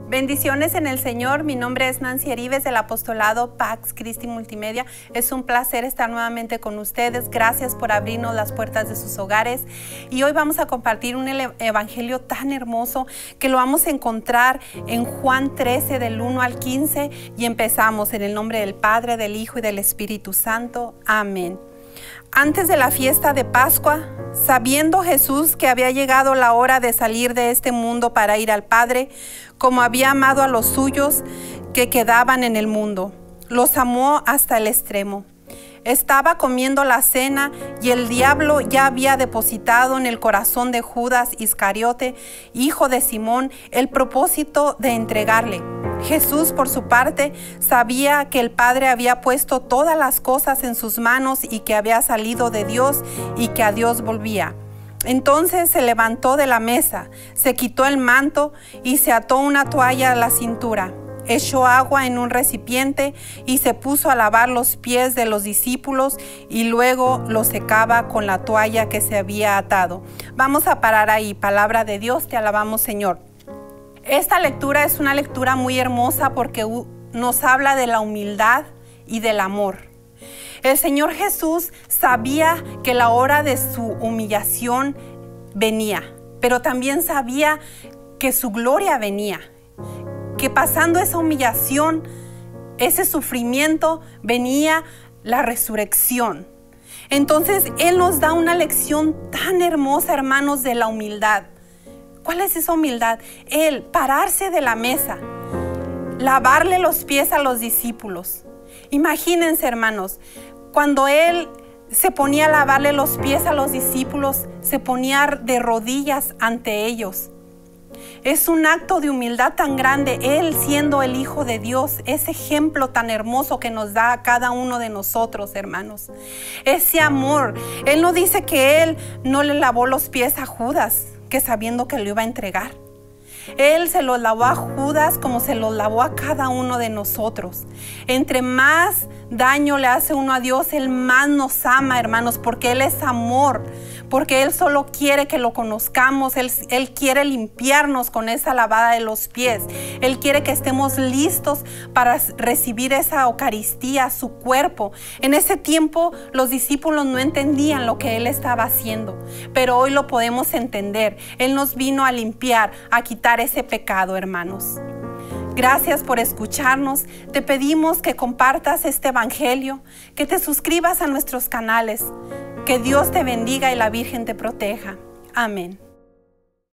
Bendiciones en el Señor. Mi nombre es Nancy Arives del apostolado Pax Christi Multimedia. Es un placer estar nuevamente con ustedes. Gracias por abrirnos las puertas de sus hogares. Y hoy vamos a compartir un evangelio tan hermoso que lo vamos a encontrar en Juan 13 del 1 al 15. Y empezamos en el nombre del Padre, del Hijo y del Espíritu Santo. Amén. Antes de la fiesta de Pascua, sabiendo Jesús que había llegado la hora de salir de este mundo para ir al Padre, como había amado a los suyos que quedaban en el mundo, los amó hasta el extremo. Estaba comiendo la cena y el diablo ya había depositado en el corazón de Judas Iscariote, hijo de Simón, el propósito de entregarle. Jesús, por su parte, sabía que el Padre había puesto todas las cosas en sus manos y que había salido de Dios y que a Dios volvía. Entonces se levantó de la mesa, se quitó el manto y se ató una toalla a la cintura. Echó agua en un recipiente y se puso a lavar los pies de los discípulos y luego los secaba con la toalla que se había atado. Vamos a parar ahí. Palabra de Dios, te alabamos, Señor. Esta lectura es una lectura muy hermosa porque nos habla de la humildad y del amor. El Señor Jesús sabía que la hora de su humillación venía, pero también sabía que su gloria venía, que pasando esa humillación, ese sufrimiento, venía la resurrección. Entonces, Él nos da una lección tan hermosa, hermanos, de la humildad. ¿Cuál es esa humildad? Él pararse de la mesa, lavarle los pies a los discípulos. Imagínense, hermanos, cuando Él se ponía a lavarle los pies a los discípulos, se ponía de rodillas ante ellos. Es un acto de humildad tan grande, Él siendo el Hijo de Dios, ese ejemplo tan hermoso que nos da a cada uno de nosotros, hermanos. Ese amor, Él no dice que Él no le lavó los pies a Judas, que sabiendo que lo iba a entregar. Él se los lavó a Judas como se los lavó a cada uno de nosotros. Entre más daño le hace uno a Dios, Él más nos ama, hermanos, porque Él es amor, porque Él solo quiere que lo conozcamos. Él quiere limpiarnos con esa lavada de los pies. Él quiere que estemos listos para recibir esa Eucaristía, su cuerpo. En ese tiempo los discípulos no entendían lo que Él estaba haciendo, pero hoy lo podemos entender. Él nos vino a limpiar, a quitar ese pecado, hermanos. Gracias por escucharnos. Te pedimos que compartas este evangelio, que te suscribas a nuestros canales. Que Dios te bendiga y la Virgen te proteja. Amén.